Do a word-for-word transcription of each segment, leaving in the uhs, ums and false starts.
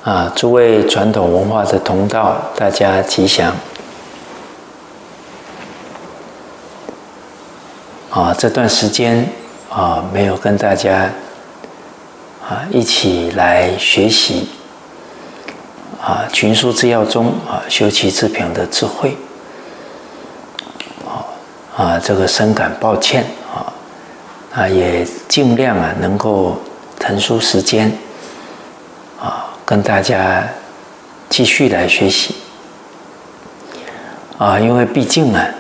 啊，诸位传统文化的同道，大家吉祥。啊，这段时间啊，没有跟大家啊一起来学习啊《群书治要》中啊修齐治平的智慧。啊啊，这个深感抱歉啊，啊也尽量啊能够腾出时间啊。跟大家继续来学习啊，因为毕竟啊，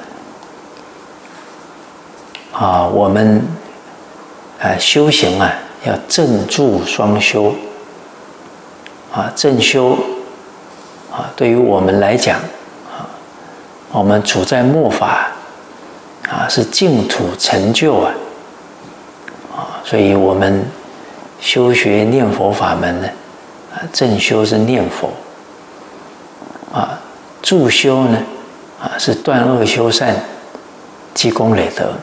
啊我们啊修行啊要正助双修啊，正修啊，对于我们来讲啊，我们处在末法啊，是净土成就啊，啊，所以我们修学念佛法门呢。正修是念佛，啊，助修呢，啊是断恶修善，积功累德。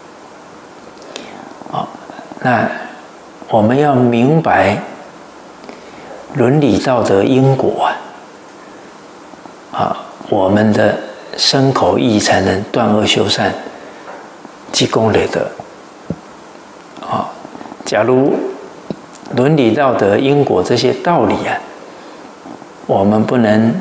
啊，那我们要明白伦理道德因果啊，啊，我们的身口意才能断恶修善，积功累德。啊，假如伦理道德因果这些道理啊，我们不能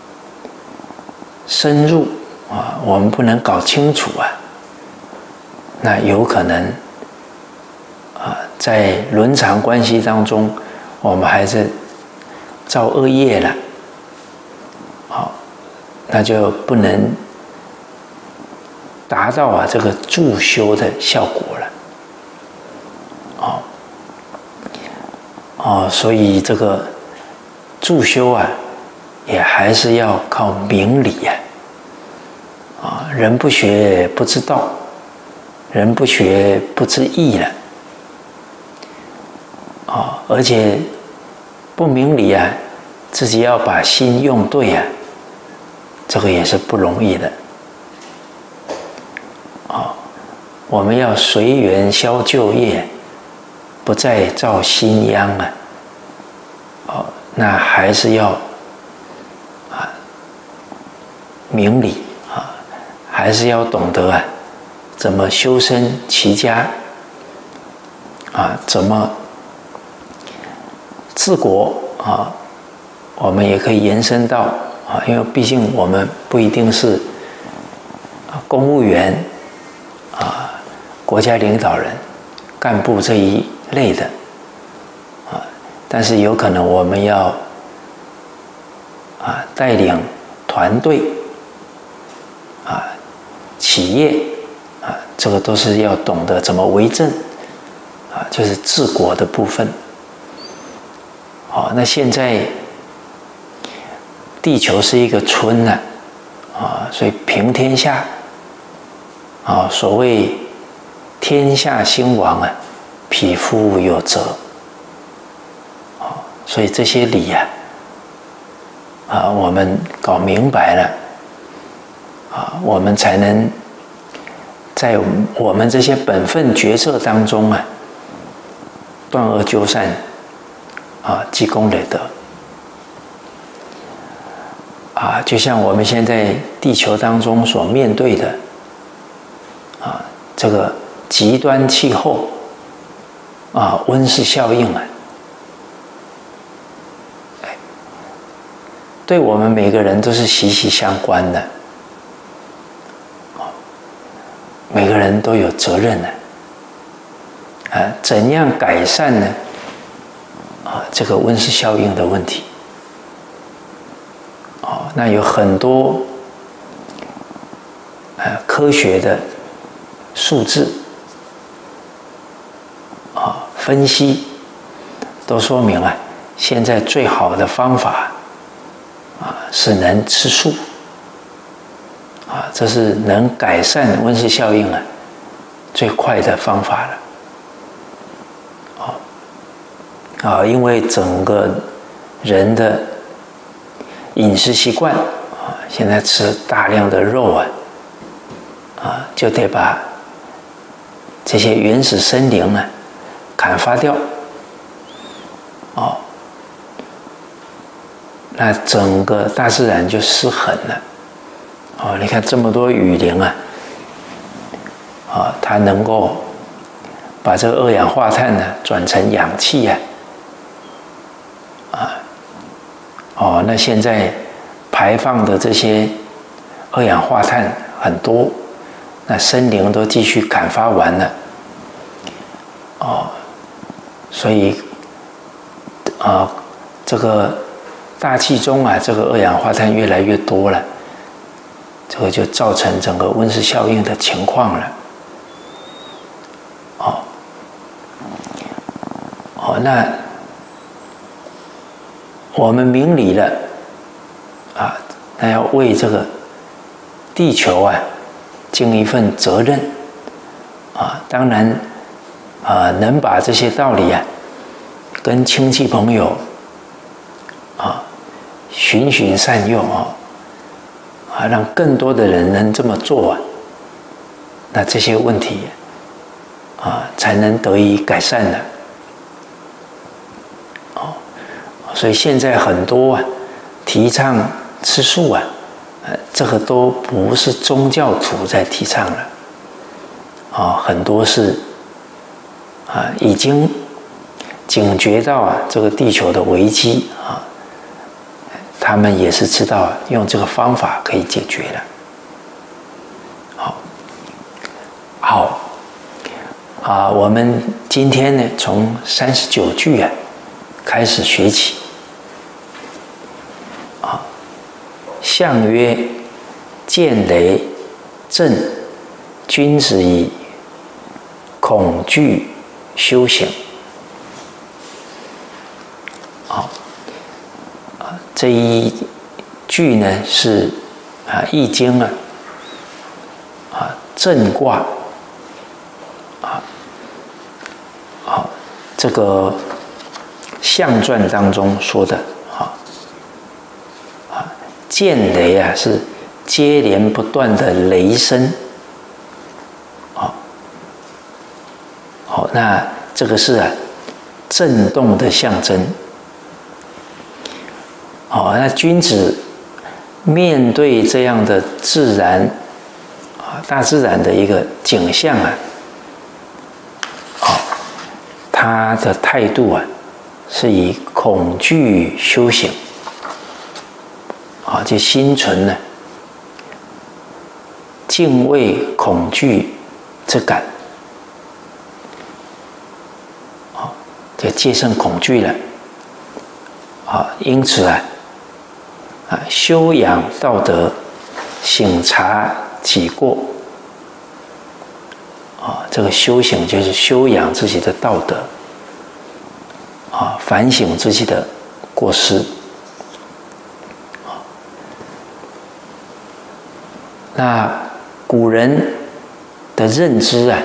深入啊，我们不能搞清楚啊，那有可能啊，在伦常关系当中，我们还是造恶业了，好，那就不能达到啊这个助修的效果了，好。哦，所以这个助修啊，也还是要靠明理呀。啊，人不学不知道，人不学不知义了。啊，而且不明理啊，自己要把心用对啊，这个也是不容易的。啊，我们要随缘消旧业。不再造新殃啊！哦，那还是要啊明理啊，还是要懂得啊怎么修身齐家啊，怎么治国啊。我们也可以延伸到啊，因为毕竟我们不一定是公务员啊、国家领导人、干部这一类的啊，但是有可能我们要啊带领团队啊、企业啊，这个都是要懂得怎么为政啊，就是治国的部分。好，那现在地球是一个村呢啊，所以平天下啊，所谓天下兴亡啊。匹夫有责，所以这些理呀、啊，啊，我们搞明白了，啊，我们才能在我们这些本分角色当中啊，断恶修善，啊，积功累德，啊，就像我们现在地球当中所面对的，啊，这个极端气候。啊，温室效应啊，对我们每个人都是息息相关的，每个人都有责任的，啊，怎样改善呢？啊，这个温室效应的问题，哦，那有很多啊科学的数字。啊，分析都说明啊，现在最好的方法啊是能吃素啊，这是能改善温室效应啊最快的方法了。啊啊，因为整个人的饮食习惯啊，现在吃大量的肉啊，啊，就得把这些原始森林啊。砍伐掉，哦， 那整个大自然就失衡了。哦，你看这么多雨林啊，啊，它能够把这个二氧化碳呢转成氧气呀，啊，哦，那现在排放的这些二氧化碳很多，那森林都继续砍伐完了，哦，所以啊，这个大气中啊，这个二氧化碳越来越多了，这个就造成整个温室效应的情况了。哦，哦，那我们明理了啊，那要为这个地球啊尽一份责任啊。当然啊，能把这些道理啊跟亲戚朋友啊循循善诱啊，啊，让更多的人能这么做啊，那这些问题啊才能得以改善的。哦，所以现在很多啊提倡吃素啊，呃，这个都不是宗教徒在提倡了，啊，很多是啊已经警觉到啊这个地球的危机啊，他们也是知道用这个方法可以解决的。好，好，啊，我们今天呢从三十九句啊开始学起。啊，象曰：见雷震，君子以恐惧修行。好，啊，这一句呢是啊《易经》啊啊震卦啊好这个象传当中说的啊啊见雷啊是接连不断的雷声。好，好，那这个是啊震动的象征。好，那君子面对这样的自然啊，大自然的一个景象啊，好，他的态度啊，是以恐惧修行，啊，就心存呢敬畏、恐惧之感，啊，就戒慎恐惧了，啊，因此啊。啊，修养道德，省察己过。啊，这个修行就是修养自己的道德，啊，反省自己的过失。啊，那古人的认知啊，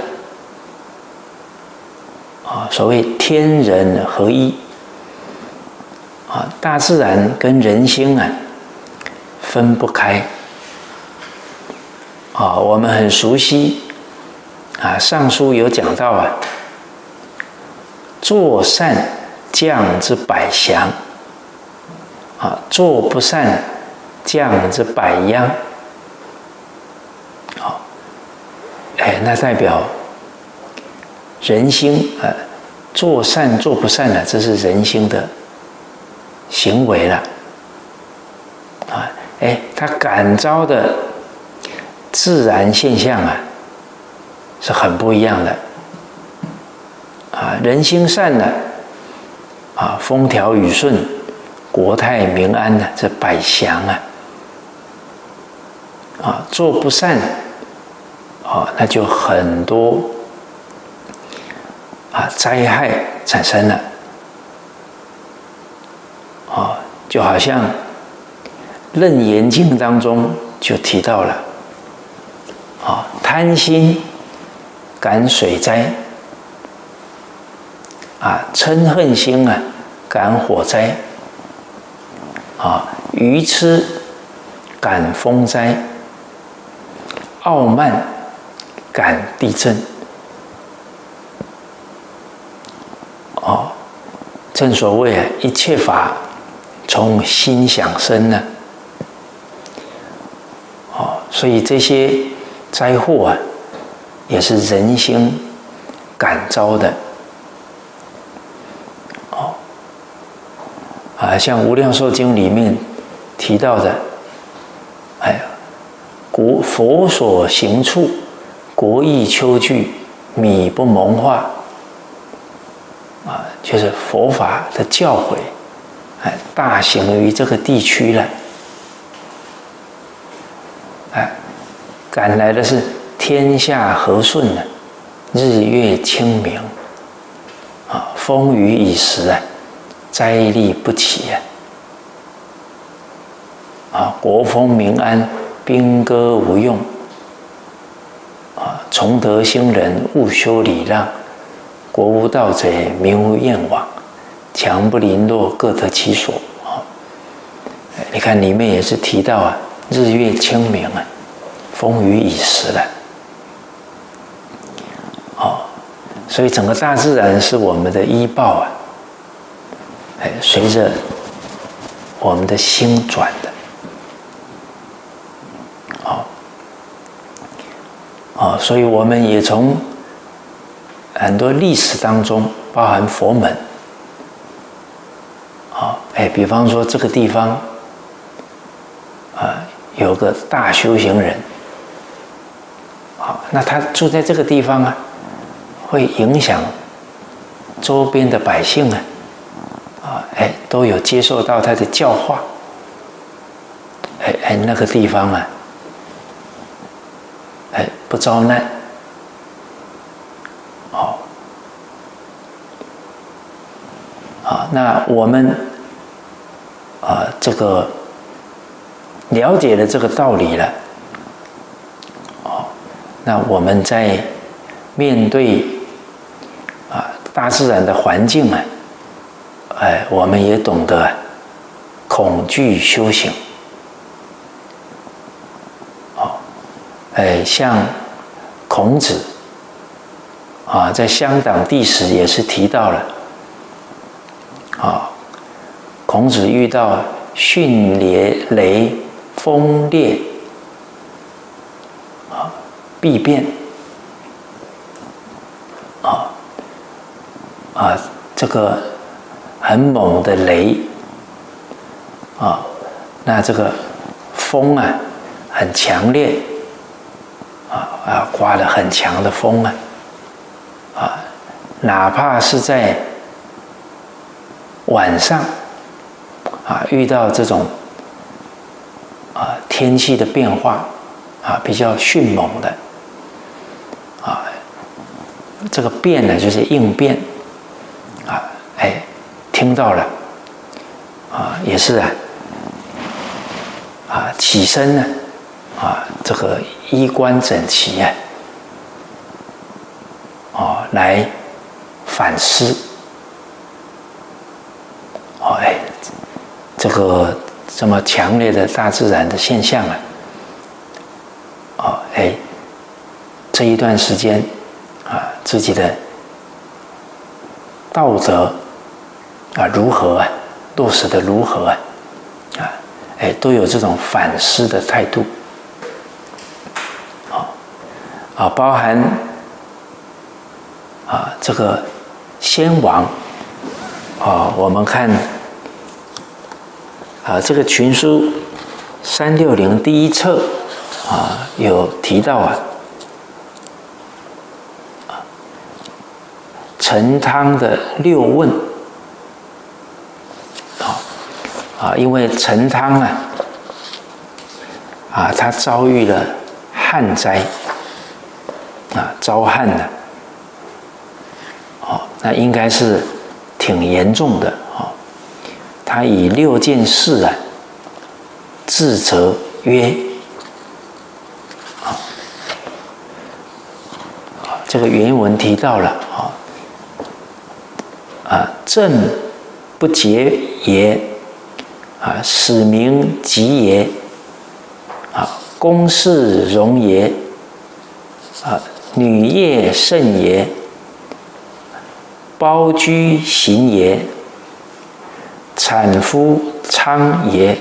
啊，所谓天人合一，啊，大自然跟人心啊。分不开啊！我们很熟悉啊，《尚书》有讲到啊，做善降之百祥，啊，做不善降之百殃。好，哎，那代表人心啊，做善做不善呢，这是人心的行为了啊。哎，它感召的自然现象啊，是很不一样的啊。人心善呢，啊，风调雨顺，国泰民安呢，这百祥啊。啊，做不善，啊，那就很多啊灾害产生了啊，就好像。《楞严经》当中就提到了，啊，贪心感水灾，啊，嗔恨心啊感火灾，啊，愚痴感风灾，傲慢感地震。哦，正所谓啊，一切法从心想生呢。哦，所以这些灾祸啊，也是人心感召的。哦，啊，像《无量寿经》里面提到的，哎，国佛所行处，国邑丘聚，米不蒙化。啊，就是佛法的教诲，哎，大行于这个地区了。哎，赶来的是天下和顺呢，日月清明，啊，风雨已时啊，灾厉不起啊，啊，国风民安，兵戈无用，啊，崇德兴仁，务修礼让，国无盗贼，民无厌往，强不凌弱，各得其所。啊，你看里面也是提到啊，日月清明啊，风雨已时了。哦，所以整个大自然是我们的依报啊，哎，随着我们的心转的。哦，哦，所以我们也从很多历史当中，包含佛门，啊，哎，比方说这个地方，啊，有个大修行人，好，那他住在这个地方啊，会影响周边的百姓啊，啊，哎，都有接受到他的教化，哎哎，那个地方啊，哎，不遭难。啊，那我们啊，这个了解了这个道理了，哦，那我们在面对啊大自然的环境啊，哎，我们也懂得恐惧修行。哦，哎，像孔子啊，在香港地史也是提到了。啊，孔子遇到迅雷雷风烈啊，必变啊啊，这个很猛的雷啊，那这个风啊很强烈啊啊，刮了很强的风啊啊，哪怕是在晚上啊，遇到这种啊天气的变化啊，比较迅猛的啊，这个变呢就是应变啊，哎，听到了啊，也是啊啊起身呢啊，这个衣冠整齐啊，哦，来反思。哦，哎，这个这么强烈的大自然的现象啊，哦，哎，这一段时间啊，自己的道德啊如何啊，落实的如何啊，啊，哎，都有这种反思的态度，啊，啊，包含啊这个先王啊，我们看。啊，这个群书三六零第一册啊，有提到啊，陈汤的六问啊啊，因为陈汤啊啊，他遭遇了旱灾啊，遭旱了，哦，那应该是挺严重的。他以六件事啊，自责曰：啊，这个原文提到了啊，啊，政不节也，啊，使民急也，啊，公事容也，啊，女业甚也，包居行也。 产夫昌也。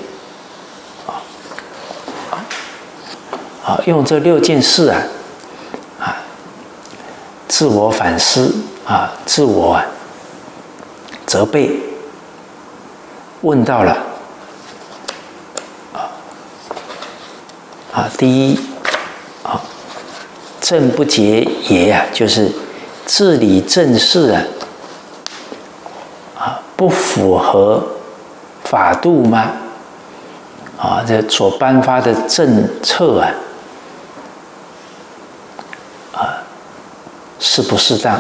啊，用这六件事啊，啊，自我反思啊，自我啊责备，问到了啊啊，第一啊，政不节也啊，就是治理政事啊，啊，不符合法度吗？啊，这所颁发的政策啊。适不适当？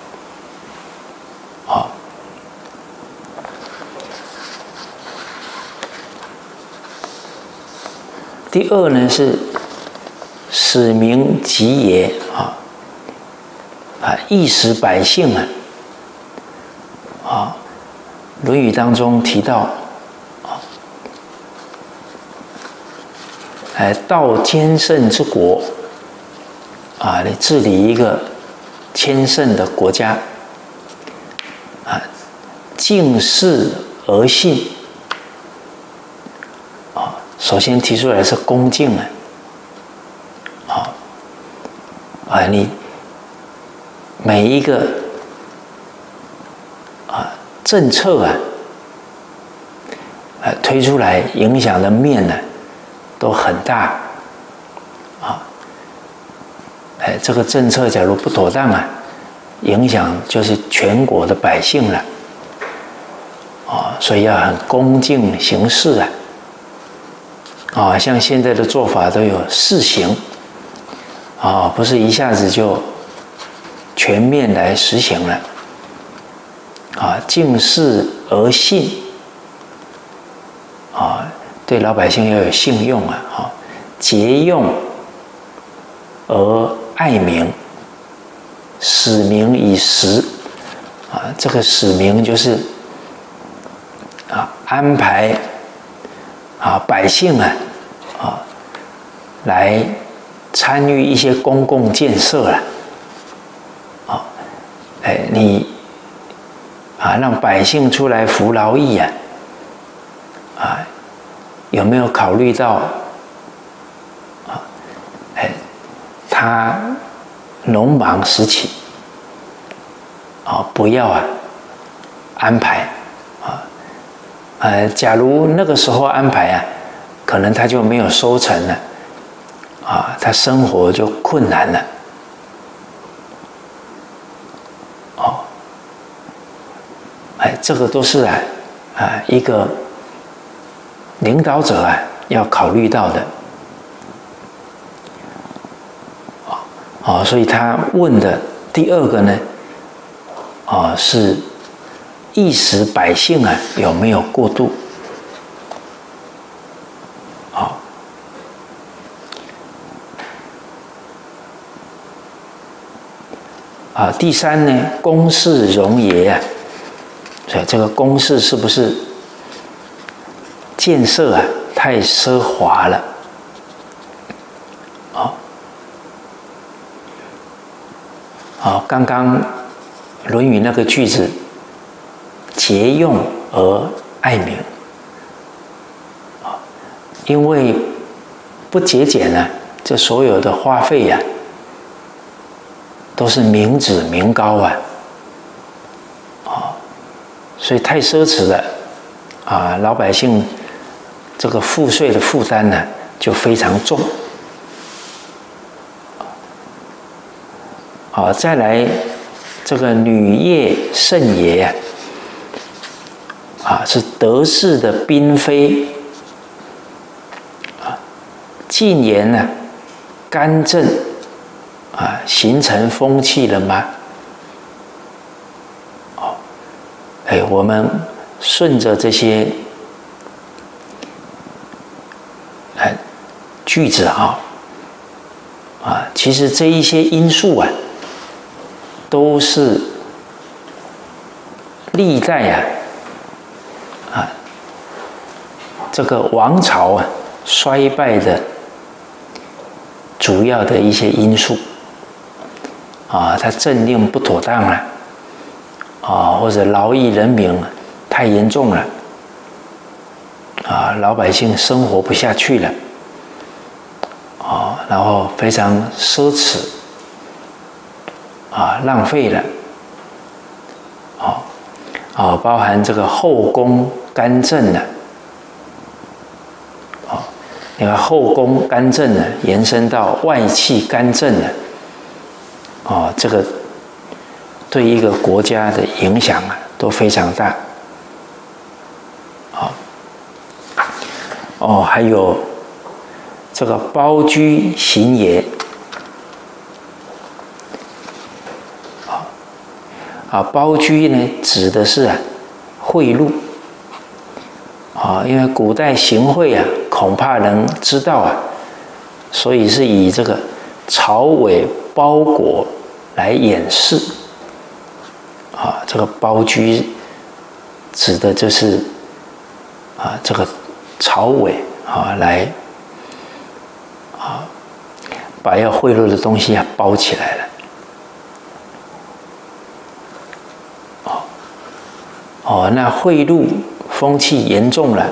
啊，第二呢是使民急也啊啊，役使百姓啊啊，《论语》当中提到啊，哎，道兼胜之国啊，你治理一个谦慎的国家，啊，敬事而信，啊，首先提出来是恭敬啊，啊，啊，你每一个啊政策啊，啊推出来影响的面呢都很大，啊。哎，这个政策假如不妥当啊，影响就是全国的百姓了，啊，所以要很恭敬行事啊，啊，像现在的做法都有试行，啊，不是一下子就全面来实行了，啊，敬事而信，啊，对老百姓要有信用啊，啊，节用而爱民，使民以时，啊，这个使民就是啊安排啊百姓啊啊来参与一些公共建设啊，啊，哎你啊让百姓出来服劳役啊，啊有没有考虑到啊哎？他农忙时期，啊，不要啊安排啊，呃，假如那个时候安排啊，可能他就没有收成了，啊，他生活就困难了，哦，哎，这个都是啊啊一个领导者啊要考虑到的。啊，所以他问的第二个呢，啊，是役使百姓啊有没有过度？啊，啊，第三呢，公事容也啊，所以这个公事是不是建设啊太奢华了？啊，刚刚《论语》那个句子，节用而爱民，啊，因为不节俭呢，这所有的花费呀、啊，都是民脂民膏啊，啊，所以太奢侈了，啊，老百姓这个赋税的负担呢就非常重。啊，再来这个女业甚也啊，啊是得势的嫔妃啊，禁言呢、啊，干政啊，形成风气了吗？哦，哎，我们顺着这些哎句子啊，啊，其实这一些因素啊。都是历代啊啊这个王朝啊衰败的主要的一些因素啊，他政令不妥当了啊，或者劳役人民太严重了啊，老百姓生活不下去了，啊，然后非常奢侈，啊，浪费了，啊，啊，包含这个后宫干政呢，啊，那个后宫干政呢，延伸到外戚干政呢，啊，这个对一个国家的影响啊，都非常大。哦，还有这个包居行也，啊啊，包居呢指的是啊贿赂，啊，因为古代行贿啊，恐怕能知道啊，所以是以这个朝尾包裹来掩饰，啊，这个包居指的就是啊这个。朝尾啊，来啊，把要贿赂的东西啊包起来了。哦哦，那贿赂风气严重了，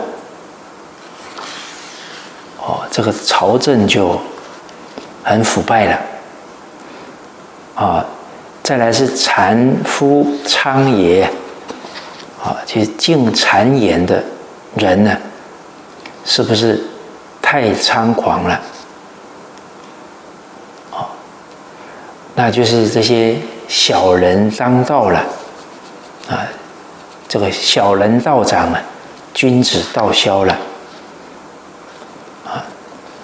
哦，这个朝政就很腐败了。啊，再来是谗夫娼爷，啊，其实净谗言的人呢。是不是太猖狂了？哦，那就是这些小人当道了，啊，这个小人道长啊，君子道消了，啊，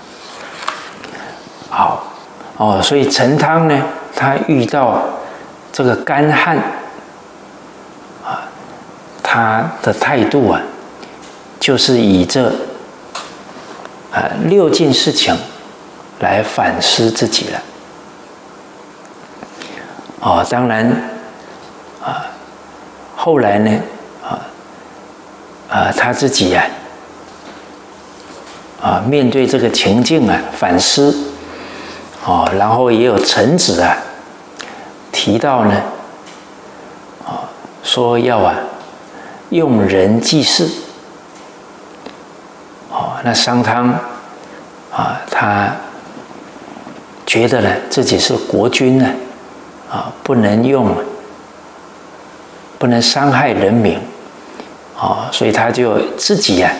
好，哦，所以陈汤呢，他遇到这个干旱，啊，他的态度啊，就是以这。啊，六件事情来反思自己了。哦，当然，啊，后来呢，啊，啊，他自己呀、啊，啊，面对这个情境啊，反思，哦，然后也有臣子啊，提到呢，啊，说要啊，用人济世。那商汤啊，他觉得呢自己是国君呢，啊，不能用，不能伤害人民，啊，所以他就自己呀，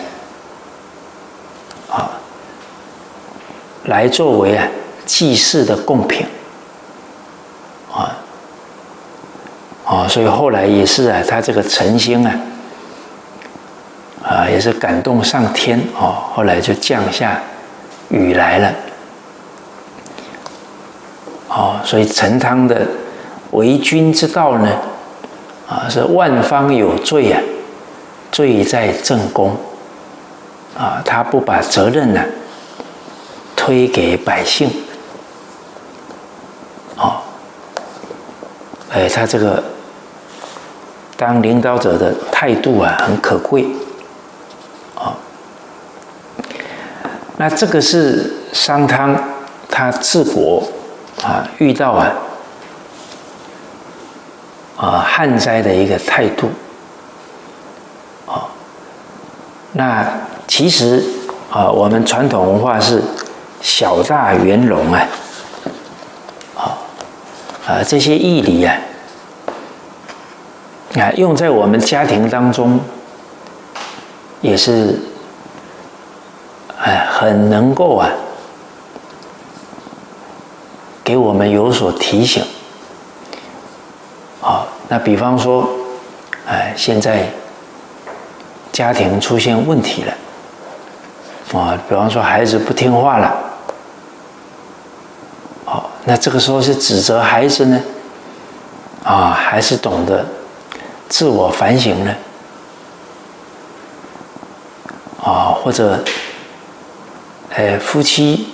啊，来作为啊祭祀的贡品，啊，啊，所以后来也是啊，他这个诚心啊。啊，也是感动上天哦，后来就降下雨来了。哦，所以陈汤的为君之道呢，啊，是万方有罪啊，罪在正宫。啊，他不把责任呢推给百姓。哦，哎，他这个当领导者的态度啊，很可贵。那这个是商汤他治国啊遇到啊啊旱灾的一个态度啊。那其实啊，我们传统文化是小大圆融啊，啊啊这些义理啊啊用在我们家庭当中也是。哎，很能够啊，给我们有所提醒。啊，那比方说，哎，现在家庭出现问题了，啊，比方说孩子不听话了，哦，那这个时候是指责孩子呢，啊，还是懂得自我反省呢？啊，或者。哎，夫妻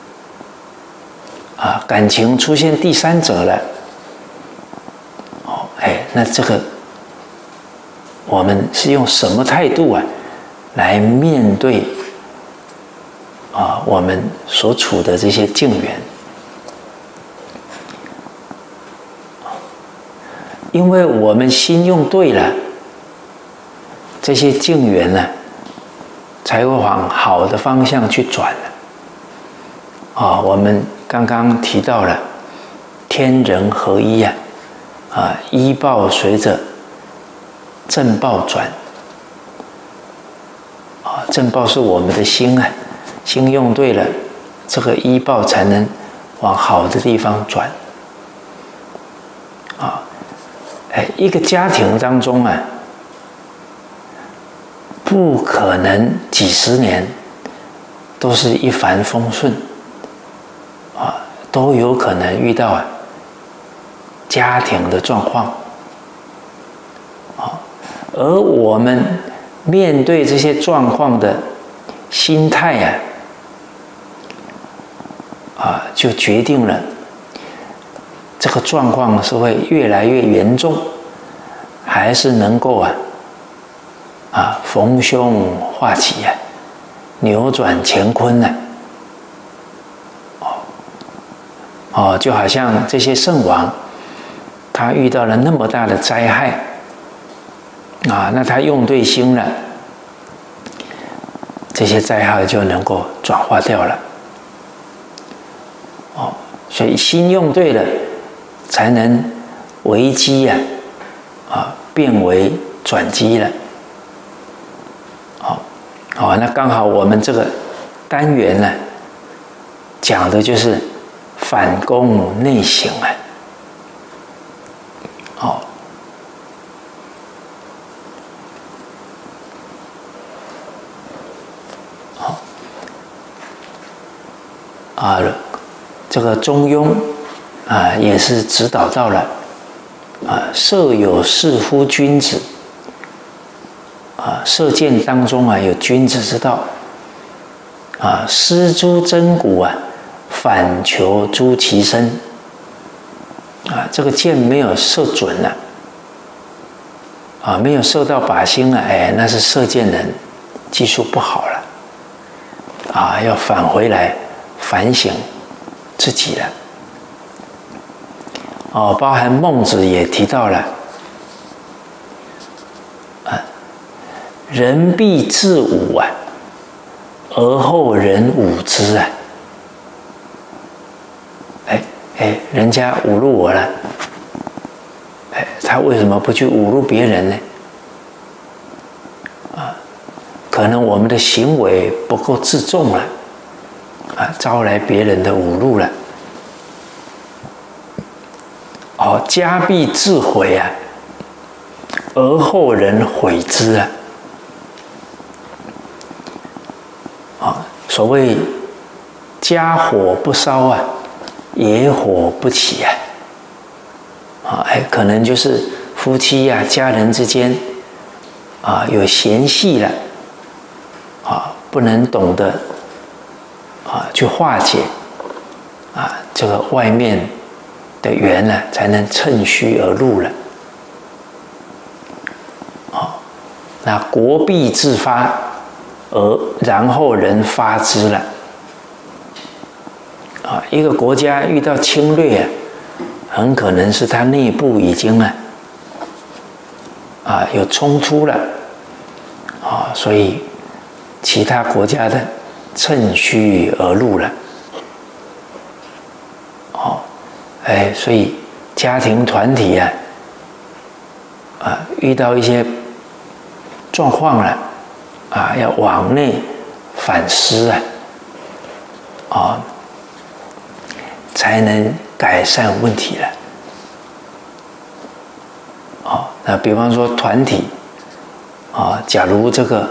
啊，感情出现第三者了，哦，哎，那这个我们是用什么态度啊，来面对啊我们所处的这些境缘？因为我们心用对了，这些境缘呢， 才会往好的方向去转了。啊，我们刚刚提到了天人合一啊，啊，依报随着正报转。啊，正报是我们的心啊，心用对了，这个依报才能往好的地方转。啊，哎，一个家庭当中啊，不可能几十年都是一帆风顺，啊，都有可能遇到啊家庭的状况，啊，而我们面对这些状况的心态呀，啊，就决定了这个状况是会越来越严重，还是能够啊啊逢凶化吉啊，扭转乾坤呢？哦哦，就好像这些圣王，他遇到了那么大的灾害啊，那他用对心了，这些灾害就能够转化掉了。哦，所以心用对了，才能危机呀啊变为转机了。好，好，那刚好我们这个单元呢，讲的就是反攻内省啊。好，好，啊，这个中庸啊，也是指导到了啊，设有士夫君子啊，射箭当中啊有君子之道啊，失诸真骨啊，反求诸其身啊，这个箭没有射准了啊，没有射到靶心了，哎，那是射箭人技术不好了啊，要返回来反省自己了。哦，包含孟子也提到了，啊，人必自侮啊，而后人侮之啊。哎哎，人家侮辱我了，哎，他为什么不去侮辱别人呢？啊，可能我们的行为不够自重了，啊，招来别人的侮辱了。哦，家必自毁啊，而后人毁之啊。啊，所谓家火不烧啊，野火不起啊。啊，哎，可能就是夫妻呀、啊、家人之间啊有嫌隙了，啊，不能懂得啊去化解啊这个外面的缘呢，才能趁虚而入了。啊，那国必自发，而然后人发之了。啊，一个国家遇到侵略啊，很可能是他内部已经呢啊有冲突了啊，所以其他国家的趁虚而入了。哦，哎，所以家庭团体啊啊遇到一些状况了啊，要往内反思啊啊，才能改善问题了。哦，那比方说团体啊，假如这个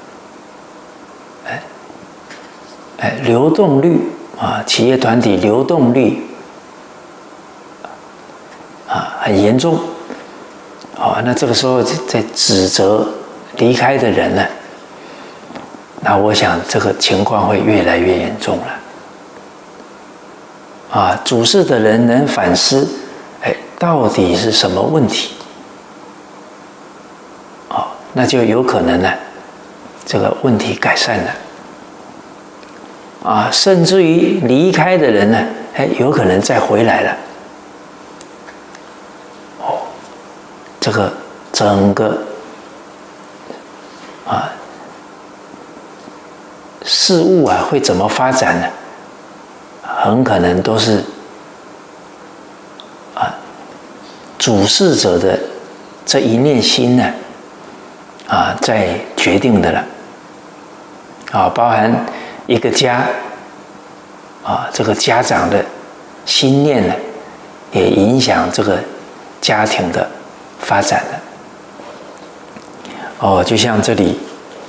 哎哎流动率啊，企业团体流动率啊很严重，哦，那这个时候在指责离开的人呢，那我想这个情况会越来越严重了。啊，主事的人能反思，哎，到底是什么问题？哦，那就有可能呢，这个问题改善了。啊，甚至于离开的人呢，哎，有可能再回来了。哦，这个整个啊事物啊会怎么发展呢？很可能都是啊主事者的这一念心呢啊在决定的了啊，包含一个家啊，这个家长的心念呢，也影响这个家庭的发展的。哦，就像这里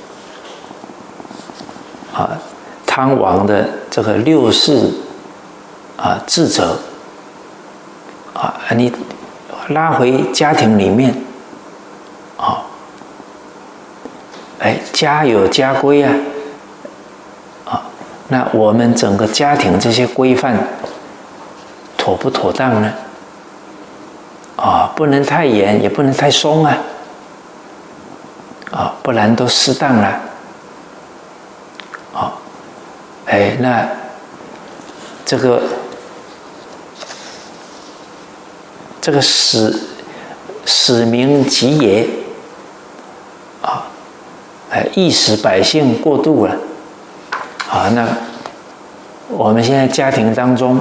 啊，汤王的这个六世啊智者啊，你拉回家庭里面啊，哎，家有家规啊。那我们整个家庭这些规范妥不妥当呢？啊，不能太严，也不能太松啊，啊，不然都失当了。啊，哎，那这个这个使使民极也，啊，哎，易使百姓过度了。啊，那我们现在家庭当中，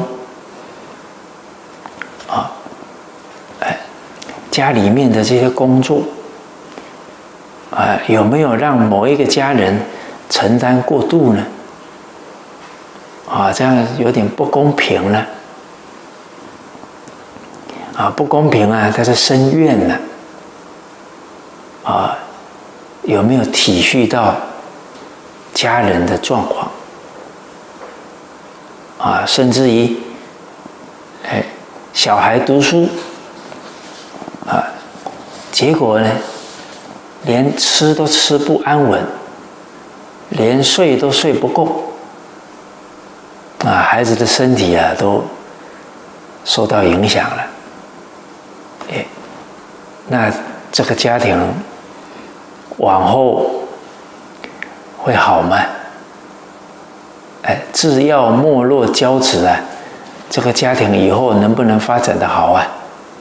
啊，哎，家里面的这些工作，啊，有没有让某一个家人承担过度呢？啊，这样有点不公平了。啊，不公平啊，他是生怨了。啊，有没有体恤到家人的状况？啊，甚至于，哎，小孩读书，啊，结果呢，连吃都吃不安稳，连睡都睡不够，啊，孩子的身体啊都受到影响了，哎，那这个家庭往后会好吗？哎，制药没落交织啊，这个家庭以后能不能发展得好啊？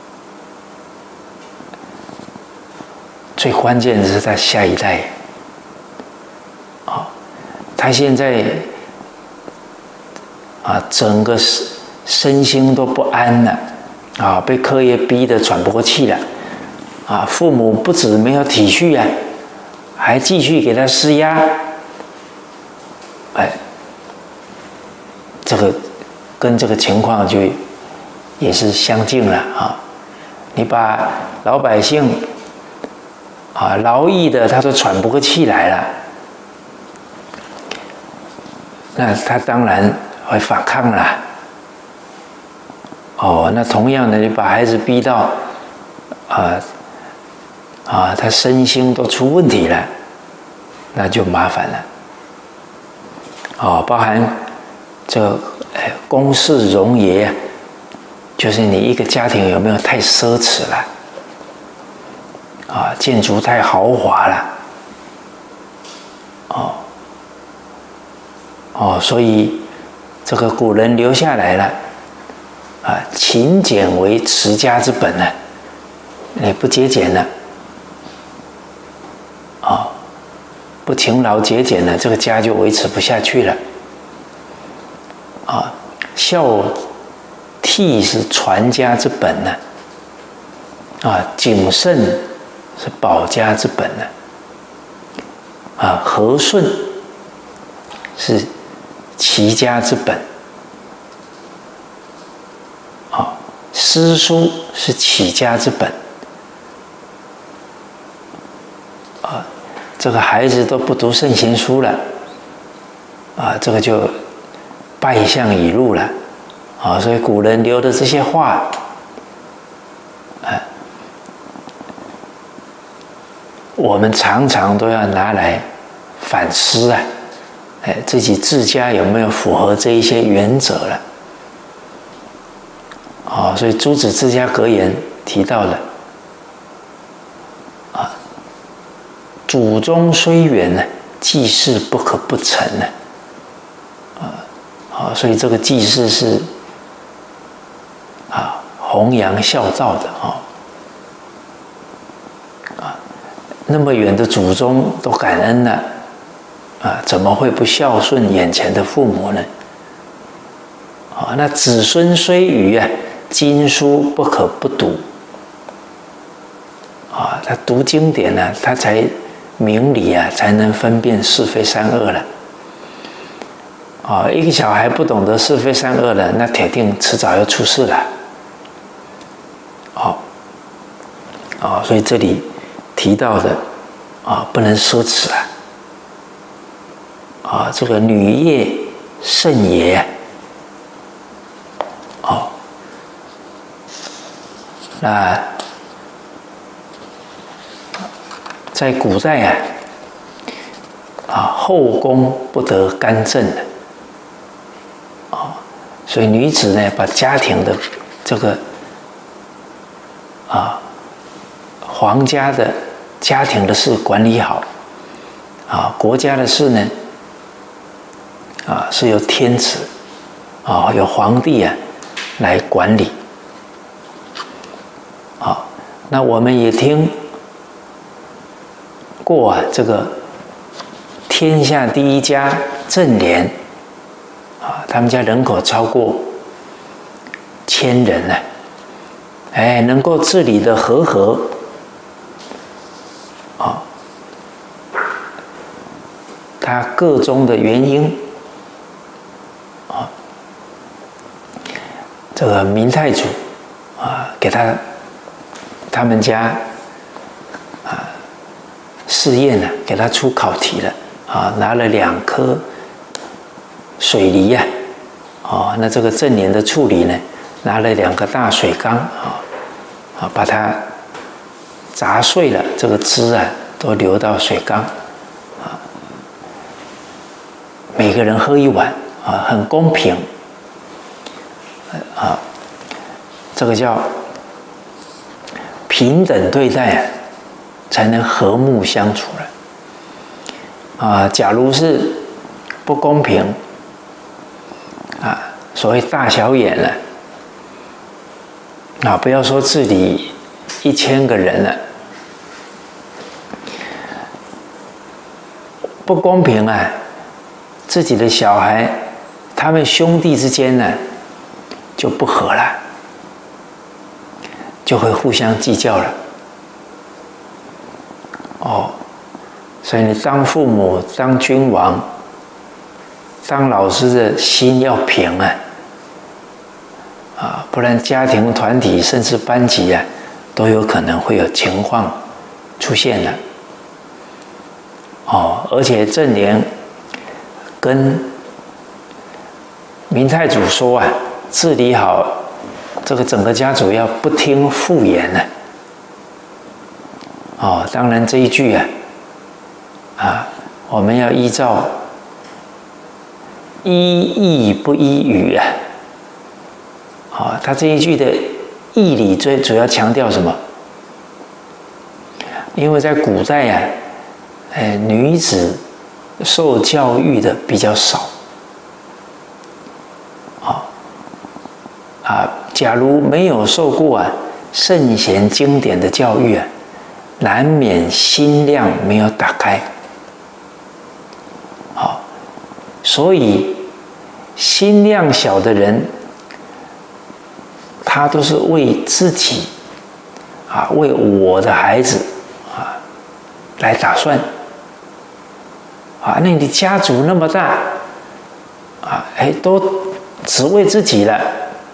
最关键的是他下一代，啊、哦，他现在啊，整个身心都不安了，啊，被课业逼得喘不过气了，啊，父母不止没有体恤啊，还继续给他施压，哎。这个跟这个情况就也是相近了啊！你把老百姓啊劳役的他都喘不过气来了，那他当然会反抗了。哦，那同样的，你把孩子逼到啊啊，他身心都出问题了，那就麻烦了。哦，包含。这个哎，公事容爷，就是你一个家庭有没有太奢侈了？啊，建筑太豪华了，哦，哦，所以这个古人留下来了，啊，勤俭为持家之本呢、啊，你不节俭了，啊、哦，不勤劳节俭了，这个家就维持不下去了。啊，孝悌是传家之本呢，啊，谨慎是保家之本呢，啊，和顺是齐家之本，啊，诗书是起家之本，啊，这个孩子都不读圣贤书了，啊，这个就。败相已入了，啊，所以古人留的这些话，啊，我们常常都要拿来反思啊，哎，自己治家有没有符合这一些原则了？啊，所以诸子治家格言提到了，啊，祖宗虽远呢，祭祀不可不成呢。啊，所以这个祭祀是啊弘扬孝道的啊，啊，那么远的祖宗都感恩了， 啊，怎么会不孝顺眼前的父母呢？啊，那子孙虽愚啊，经书不可不读。啊，他读经典呢、啊，他才明理啊，才能分辨是非善恶了。啊，一个小孩不懂得是非善恶了，那铁定迟早要出事了。好，啊，所以这里提到的啊，不能奢侈啊。啊，这个女业甚也。哦，那在古代啊，啊后宫不得干政的。啊，所以女子呢，把家庭的这个啊皇家的家庭的事管理好，啊国家的事呢，啊是由天子啊由皇帝啊来管理。啊，那我们也听过啊，这个天下第一家郑联啊，他们家人口超过千人呢、啊，哎，能够治理的和和啊，他个中的原因啊，这个明太祖啊，给他他们家啊试验呢，给他出考题了啊，拿了两颗水梨呀、啊，哦，那这个郑联的处理呢，拿了两个大水缸啊，啊，把它砸碎了，这个汁啊都流到水缸啊，每个人喝一碗啊，很公平啊，这个叫平等对待啊，才能和睦相处了啊。假如是不公平啊，所谓大小眼了啊，不要说治理一千个人了，不公平啊，自己的小孩，他们兄弟之间呢就不和了，就会互相计较了。哦，所以你当父母、当君王、当老师的心要平啊，啊，不然家庭团体甚至班级啊，都有可能会有情况出现了。哦，而且郑联跟明太祖说啊，治理好这个整个家族要不听父言呢、啊。哦，当然这一句啊，啊，我们要依照依义不依语啊。啊，他这一句的义理最主要强调什么？因为在古代呀、啊，哎，女子受教育的比较少。啊，啊，假如没有受过啊圣贤经典的教育啊，难免心量没有打开。好，所以心量小的人，他都是为自己啊，为我的孩子啊来打算。啊，那你家族那么大啊，哎，都只为自己了，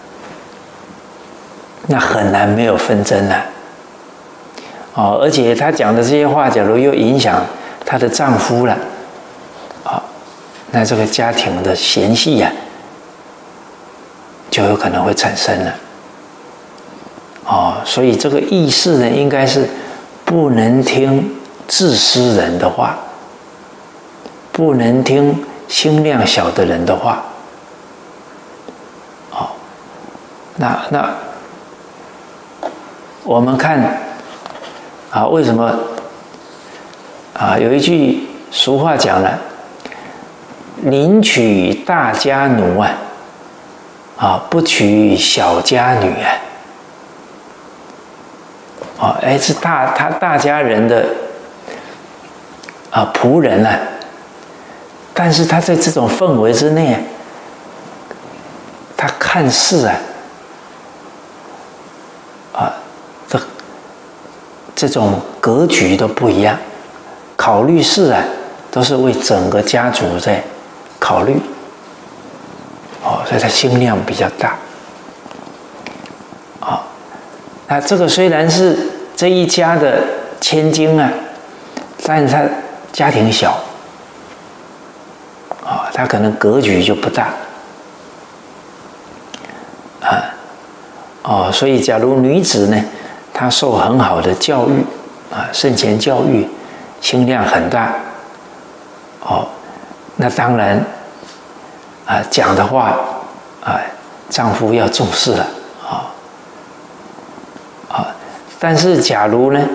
那很难没有纷争了。哦，而且她讲的这些话，假如又影响她的丈夫了，啊，那这个家庭的嫌隙呀、啊，就有可能会产生了。哦，所以这个议事呢，应该是不能听自私人的话，不能听心量小的人的话。哦，那那我们看啊，为什么啊？有一句俗话讲了：“宁娶大家奴啊，啊不娶小家女啊。”哦，哎，是大他大家人的啊仆人啊， 但是他在这种氛围之内，他看事啊，啊，这这种格局都不一样，考虑事啊，都是为整个家族在考虑。哦，所以他心量比较大。啊、哦，那这个虽然是这一家的千金啊，但是他家庭小，啊、哦，他可能格局就不大。啊，哦，所以假如女子呢，她受很好的教育，啊，圣贤教育，心量很大，哦，那当然，啊，讲的话，啊，丈夫要重视了，啊，啊，但是假如呢，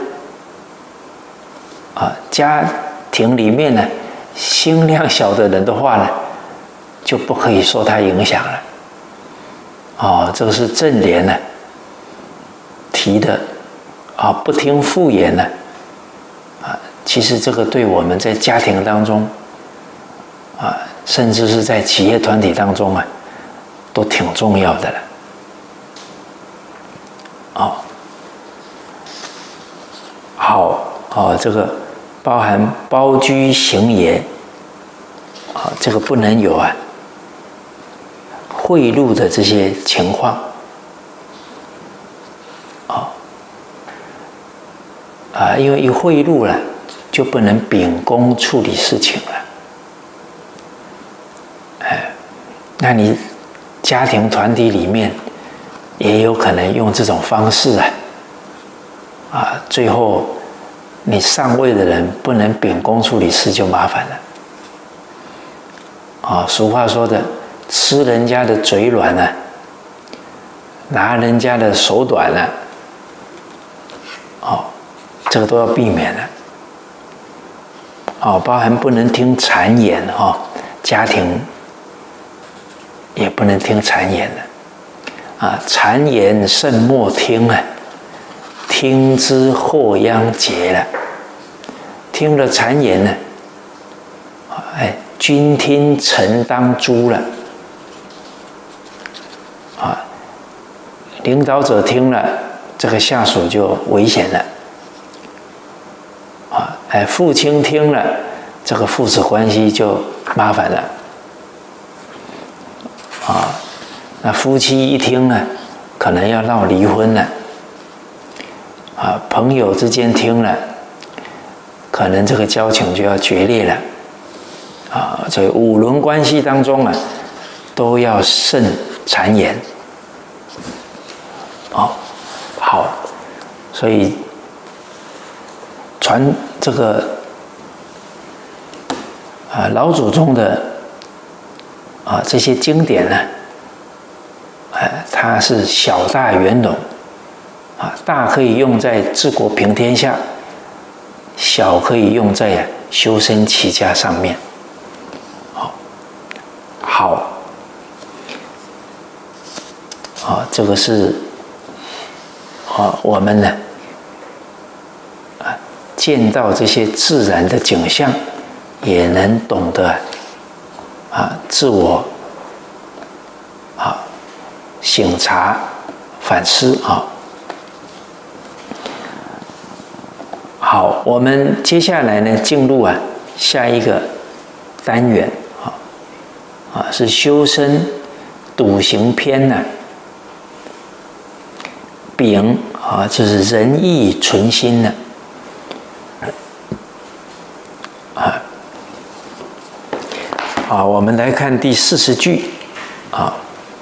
啊，家庭里面呢，心量小的人的话呢，就不可以受他影响了。哦，这个是正联呢提的啊，不听妇言呢啊，其实这个对我们在家庭当中啊，甚至是在企业团体当中啊，都挺重要的了。哦，好，哦，这个包含包居行也啊，这个不能有啊。贿赂的这些情况，啊、哦、啊，因为一贿赂了，就不能秉公处理事情了。哎，那你家庭团体里面也有可能用这种方式啊，啊，最后你上位的人不能秉公处理事，就麻烦了。啊、哦，俗话说的。吃人家的嘴软啊，拿人家的手短啊，哦，这个都要避免了。哦，包含不能听谗言哦，家庭也不能听谗言的啊，谗言慎莫听啊，听之祸殃结了。听了谗言呢，哎，君听臣当诛了。啊，领导者听了，这个下属就危险了。啊，哎，父亲听了，这个父子关系就麻烦了。啊，那夫妻一听呢，可能要闹离婚了。啊，朋友之间听了，可能这个交情就要决裂了。啊，所以五伦关系当中啊，都要慎谗言。哦，好，所以传这个啊老祖宗的啊这些经典呢，哎、啊，它是小大圆融啊，大可以用在治国平天下，小可以用在修身齐家上面。好，好，啊，这个是。啊，我们呢，啊，见到这些自然的景象，也能懂得啊，自我啊省察反思啊。好，我们接下来呢，进入啊下一个单元啊，啊是修身笃行篇呢。秉啊，就是仁义存心呢，啊，好，我们来看第四十句啊。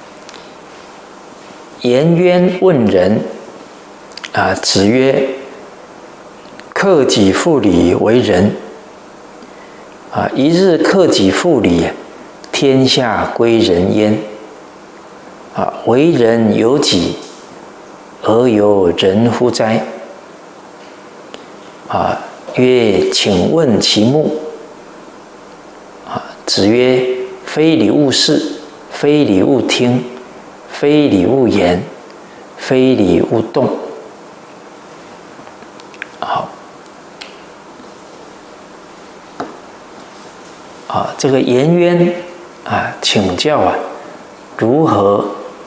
颜渊问仁啊，子曰：“克己复礼为仁。啊，一日克己复礼，天下归仁焉。啊，为人有己。”而有人乎哉？啊，曰：请问其目。啊，子曰：非礼勿视，非礼勿听，非礼勿言，非礼勿动。好， 啊，这个颜渊啊请教啊，如何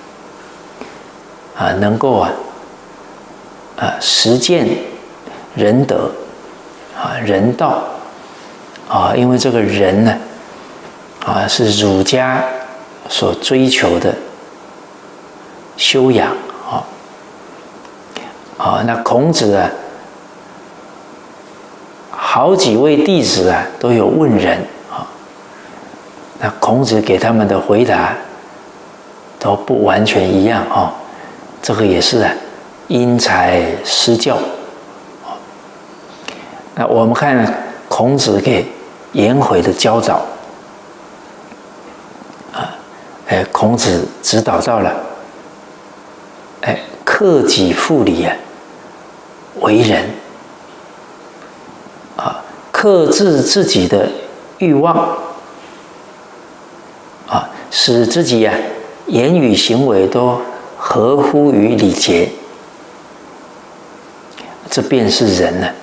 啊能够啊啊实践仁德啊人道啊，因为这个人呢啊是儒家所追求的修养啊啊，那孔子啊。好几位弟子啊，都有问仁啊。那孔子给他们的回答都不完全一样啊，这个也是啊，因材施教。那我们看孔子给颜回的教导啊，哎，孔子指导到了，哎，克己复礼啊，为人。啊，克制自己的欲望，啊，使自己呀、啊、言语行为都合乎于礼节，这便是人了。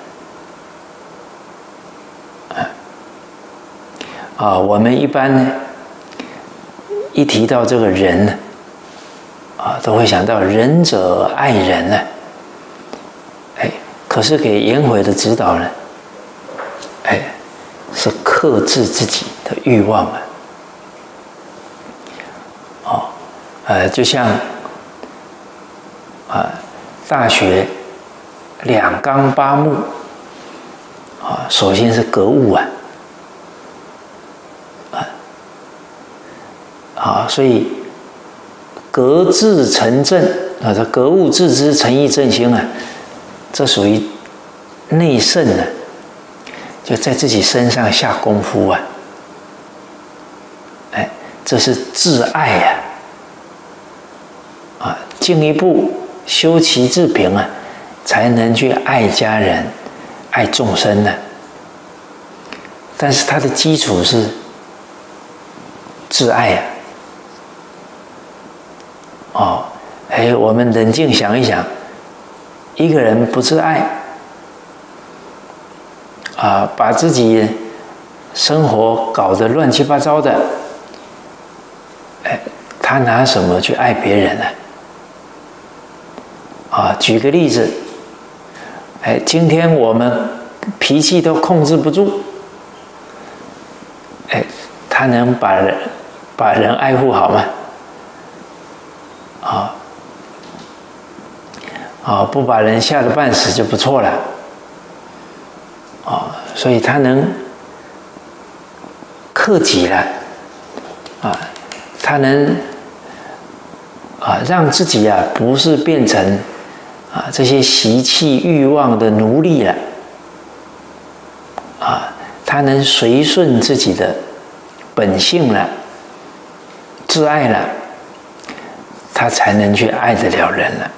啊，啊，我们一般呢，一提到这个人呢，啊，都会想到仁者爱人呢。哎，可是给颜回的指导呢？哎，是克制自己的欲望啊！哦，呃，就像啊，大學兩綱八目啊，首先是格物啊，啊，啊，所以格致成正啊，这格物致知，诚意正心啊，这属于内圣啊。就在自己身上下功夫啊，哎，这是自爱呀，啊，进一步修齐治平啊，才能去爱家人、爱众生呢。但是它的基础是自爱呀，哦，哎，我们冷静想一想，一个人不自爱。啊，把自己生活搞得乱七八糟的，哎，他拿什么去爱别人呢？啊，举个例子，哎，今天我们脾气都控制不住，哎，他能把人把人爱护好吗？啊，啊，不把人吓得半死就不错了。啊，所以他能克己了，啊，他能啊让自己啊不是变成啊这些习气欲望的奴隶了，啊，他能随顺自己的本性了，自爱了，他才能去爱得了人了。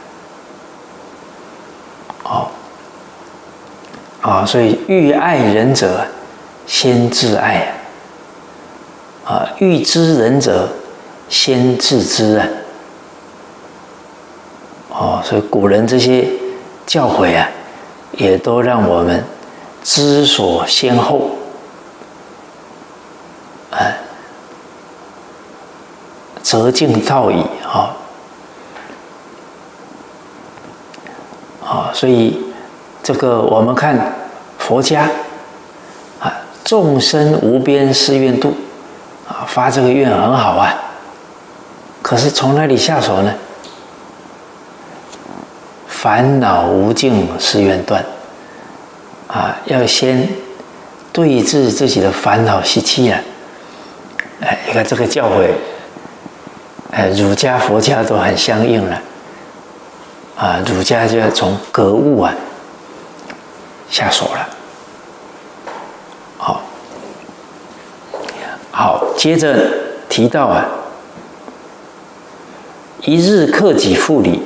哦。啊，所以欲爱人者，先自爱啊；欲知人者，先自知啊。哦，所以古人这些教诲啊，也都让我们知所先后啊，择境道矣啊。啊，所以。这个我们看佛家啊，众生无边誓愿度啊，发这个愿很好啊。可是从哪里下手呢？烦恼无尽誓愿断啊，要先对治自己的烦恼习气啊。哎，你看这个教诲，哎，儒家、佛家都很相应了啊。儒家就要从格物啊。下手了，好，好，接着提到啊，一日克己复礼，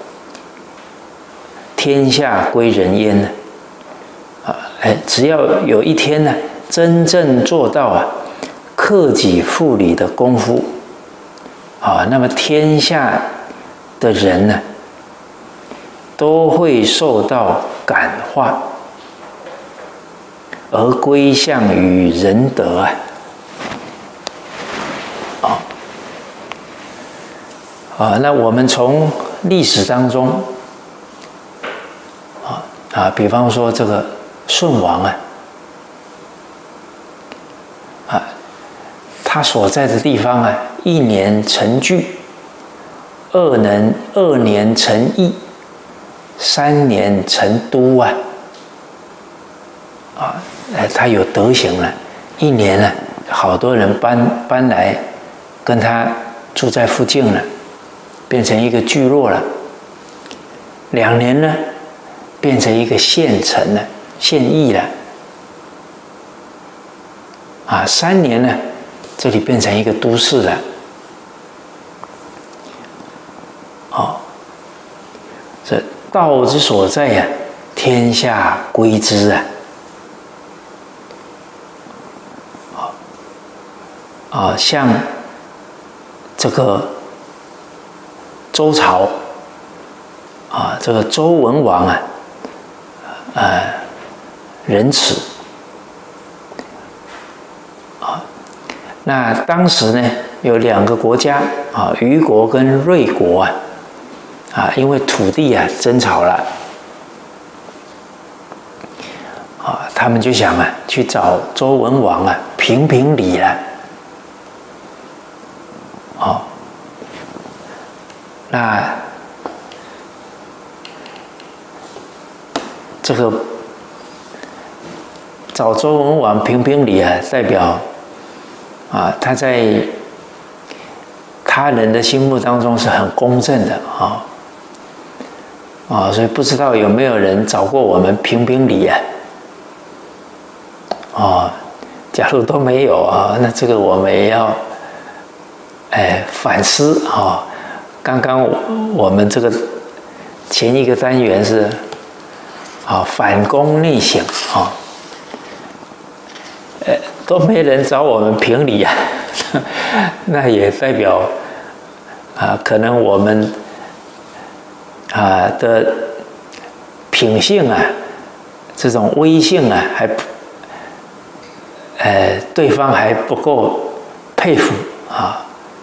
天下归仁焉呢。啊，哎，只要有一天呢，真正做到啊，克己复礼的功夫，啊，那么天下的人呢，都会受到感化。而归向于仁德啊， 啊，那我们从历史当中，啊啊，比方说这个舜王啊，啊，他所在的地方啊，一年成聚，二年二年成邑，三年成都啊，啊，他有德行了，一年呢，好多人搬搬来跟他住在附近了。变成一个聚落了，两年呢，变成一个县城了、县邑了，啊，三年呢，这里变成一个都市了，哦，这道之所在呀、啊，天下归之啊，啊啊，像这个。周朝啊，这个周文王啊，呃，仁慈啊。那当时呢，有两个国家啊，虞国跟芮国啊，啊，因为土地啊争吵了啊，他们就想啊，去找周文王啊评评理了，啊。那这个找周文王评评理啊，代表啊他在他人的心目当中是很公正的啊啊，所以不知道有没有人找过我们评评理啊？哦，假如都没有啊，那这个我们也要哎反思啊。刚刚我们这个前一个单元是啊反躬内省啊，呃都没人找我们评理啊，那也代表啊可能我们啊的品性啊这种威性啊还呃对方还不够佩服啊。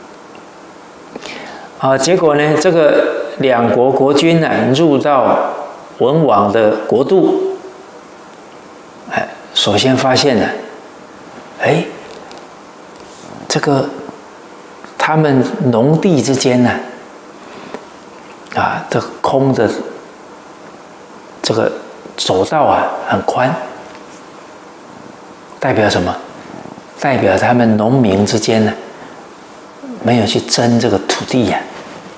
啊，结果呢，这个两国国君呢、啊、入到文王的国度，哎，首先发现呢，哎，这个他们农地之间呢，啊，这空的这个走道啊很宽，代表什么？代表他们农民之间呢没有去争这个土地呀、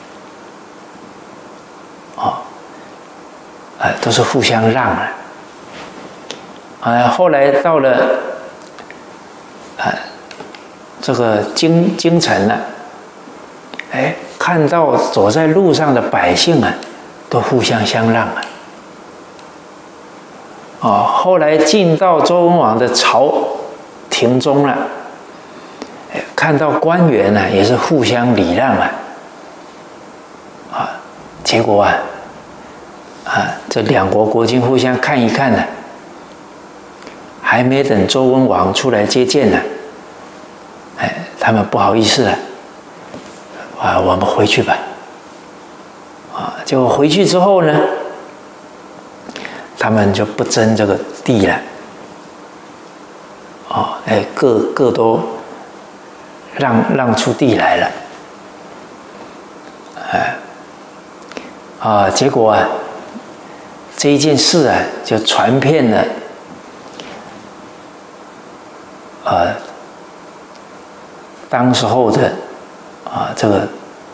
啊，哦，啊，都是互相让啊。啊，后来到了啊这个京京城了，哎，看到走在路上的百姓啊，都互相相让啊。哦，后来进到周文王的朝廷中了，看到官员呢、啊、也是互相礼让啊，啊，结果啊，啊，这两国国君互相看一看呢、啊，还没等周文王出来接见呢、啊，哎，他们不好意思了，啊，我们回去吧，啊，结果回去之后呢，他们就不争这个地了，哦，哎，各各都让让出地来了，哎，啊，结果啊，这一件事啊，就传遍了，呃，当时候的啊这个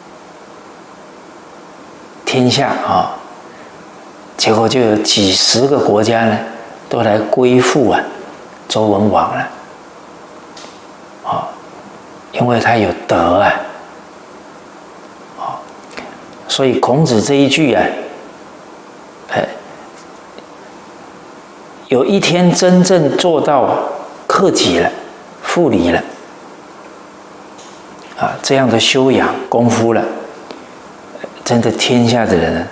天下啊。结果就有几十个国家呢，都来归附啊周文王了，啊，因为他有德啊，啊，所以孔子这一句啊，哎，有一天真正做到克己了、复礼了，啊，这样的修养功夫了，真的天下的人。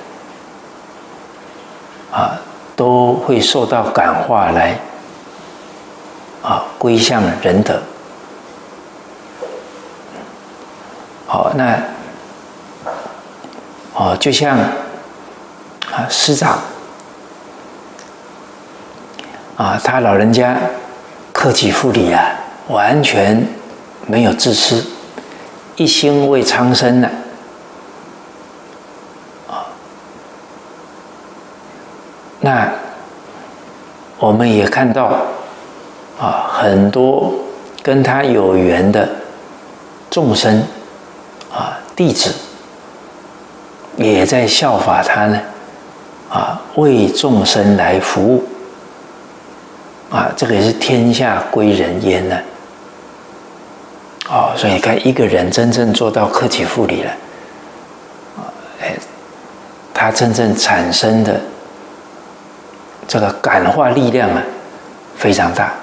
啊，都会受到感化来，啊，归向仁德。好，那哦，就像啊师长啊，他老人家克己复礼啊，完全没有自私，一心为苍生呢。啊，那我们也看到啊，很多跟他有缘的众生啊，弟子也在效法他呢，啊，为众生来服务，啊，这个也是天下归仁焉呢。哦，所以你看，一个人真正做到克己复礼了，啊，哎，他真正产生的这个感化力量啊，非常大。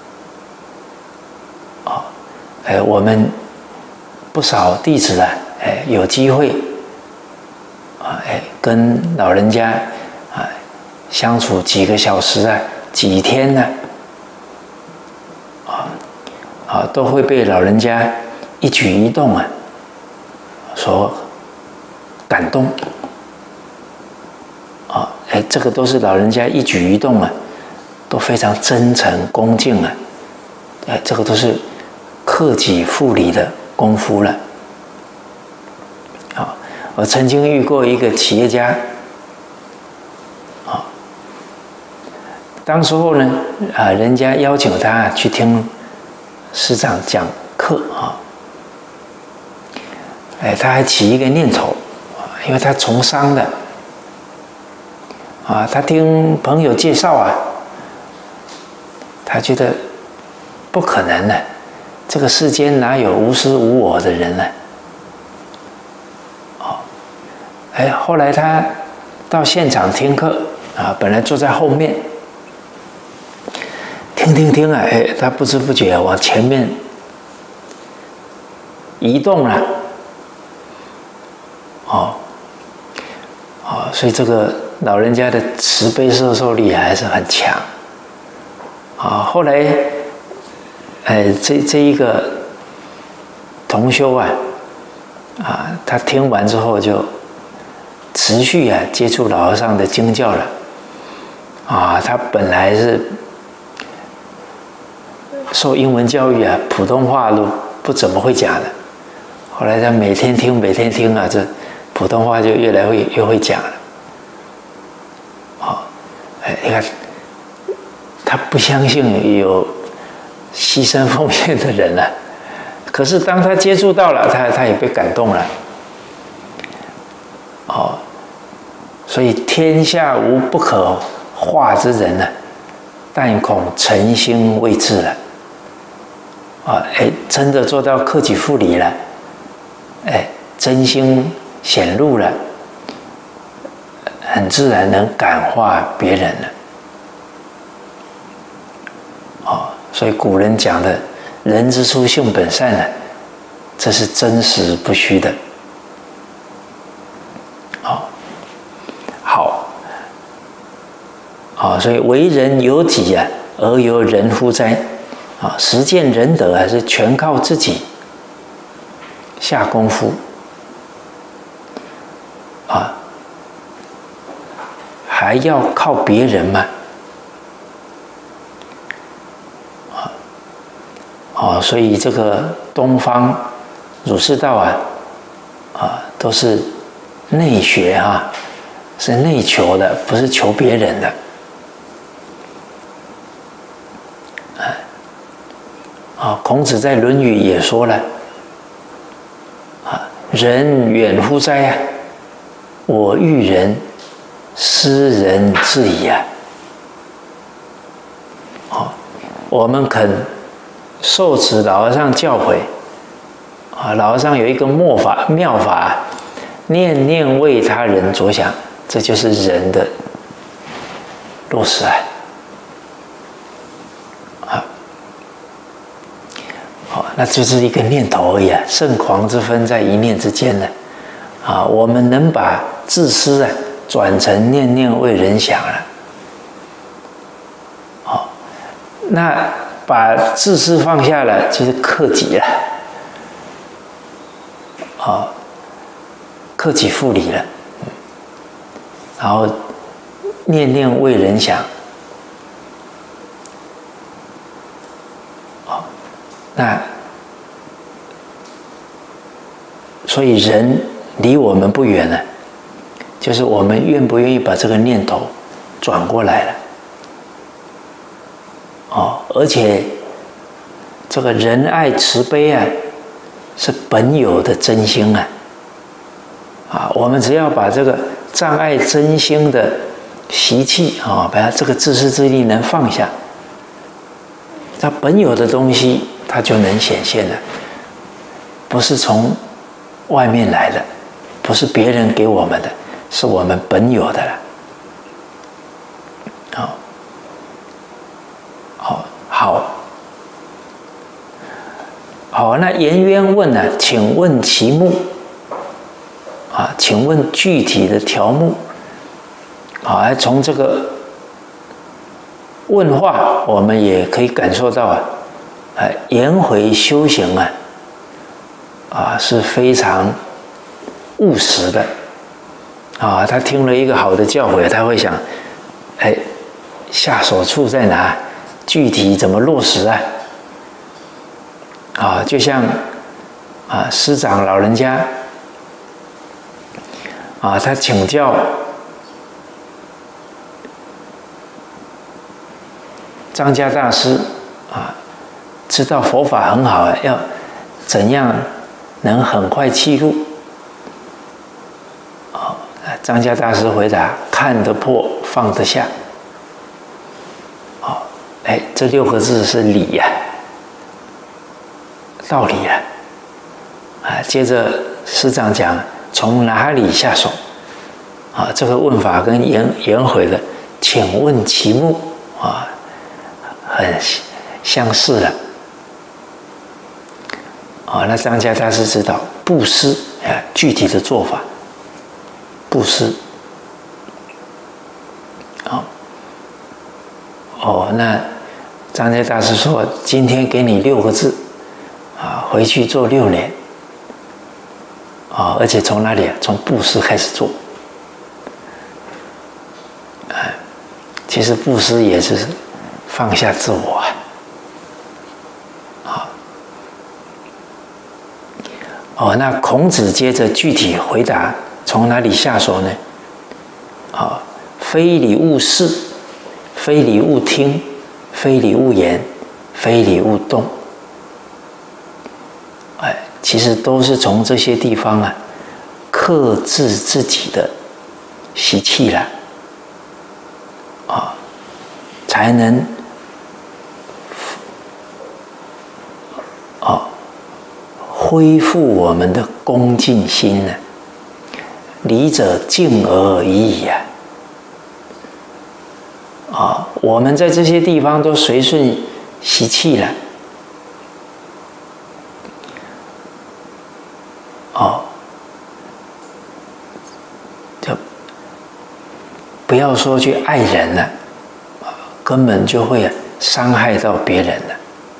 哦，哎，我们不少弟子啊，哎，有机会啊，哎，跟老人家啊相处几个小时啊，几天呢，啊啊，都会被老人家一举一动啊所感动。啊，哎，这个都是老人家一举一动啊，都非常真诚恭敬啊，哎，这个都是克己复礼的功夫了。啊，我曾经遇过一个企业家，啊，当时候呢，啊，人家邀请他去听师长讲课啊，哎，他还起一个念头，因为他从商的，啊，他听朋友介绍啊，他觉得不可能呢，这个世间哪有无私无我的人呢？哦，哎，后来他到现场听课啊，本来坐在后面，听听听啊，哎，他不知不觉往前面移动了，哦，哦，所以这个老人家的慈悲摄受力还是很强。啊，后来，哎，这这一个同修啊，啊，他听完之后就持续啊接触老和尚的经教了。啊，他本来是受英文教育啊，普通话都不怎么会讲的。后来他每天听，每天听啊，这普通话就越来越越会讲了。哦，哎，你看，他不相信有牺牲奉献的人了，啊，可是当他接触到了，他他也被感动了。哦，所以天下无不可化之人呢，啊，但恐诚心未至了。啊，哎，真的做到克己复礼了，哎，真心显露了，很自然能感化别人了。哦，所以古人讲的“人之初，性本善”呢，这是真实不虚的。哦，好，哦，所以为人由己啊，而由人乎哉？啊，实践仁德还是全靠自己下功夫啊，还要靠别人吗？啊，哦，所以这个东方儒释道啊，啊，都是内学啊，是内求的，不是求别人的。啊，孔子在《论语》也说了：“啊，人远乎哉啊！我欲人，斯人至矣啊！”哦，我们肯受持老和尚教诲啊，老和尚有一个末法妙法，念念为他人着想，这就是人的落实啊。那就是一个念头而已啊，圣狂之分在一念之间呢。啊，我们能把自私啊转成念念为人想了。好，那把自私放下了，就是克己了。啊，克己复礼了。 然后念念为人想，哦，那所以人离我们不远了，就是我们愿不愿意把这个念头转过来了，哦，而且这个仁爱慈悲啊，是本有的真心啊，啊，我们只要把这个障碍真心的习气啊，把它这个自私自利能放下，它本有的东西它就能显现了，不是从外面来的，不是别人给我们的，是我们本有的了。好，好，好，好。那颜渊问呢、啊？请问其目啊？请问具体的条目啊？从这个问话，我们也可以感受到啊，啊，颜回修行啊，啊是非常务实的啊。他听了一个好的教诲，他会想，哎，下手处在哪？具体怎么落实啊？啊，就像啊师长老人家啊，他请教张家大师啊，知道佛法很好，要怎样能很快记录？啊，张家大师回答：看得破，放得下。哦，哎，这六个字是理呀、啊，道理呀、啊。啊，接着师长讲从哪里下手？啊，这个问法跟颜颜回的“请问其目”啊，很相似了。啊，那张家大师知道布施啊，具体的做法，布施。好，哦，那张家大师说：“今天给你六个字，啊，回去做六年。啊，而且从哪里啊？从布施开始做。啊，其实布施也是放下自我啊。啊，哦，那孔子接着具体回答，从哪里下手呢？啊，非礼勿视，非礼勿听，非礼勿言，非礼勿动。哎，其实都是从这些地方啊，克制自己的习气了，啊，才能啊恢复我们的恭敬心呢。礼者敬而已矣啊！啊，我们在这些地方都随顺习气了。哦，就不要说去爱人了，根本就会伤害到别人了。